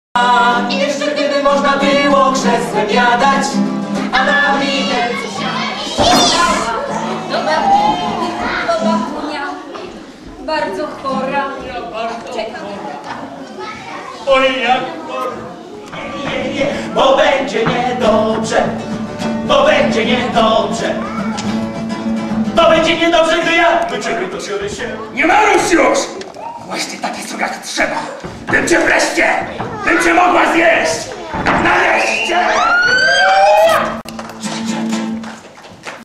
I jeszcze gdyby można było krzesłem jadać, a na widelcu To babcia bardzo chora. Czekam. Oj, jak nie, bo będzie niedobrze, bo będzie niedobrze. To będzie niedobrze, gdy ja do ciebie dobiorę się. Nie marudź już! Właśnie taki są jak trzeba. Bym cię wreszcie! Bym cię mogła zjeść! Nareszcie!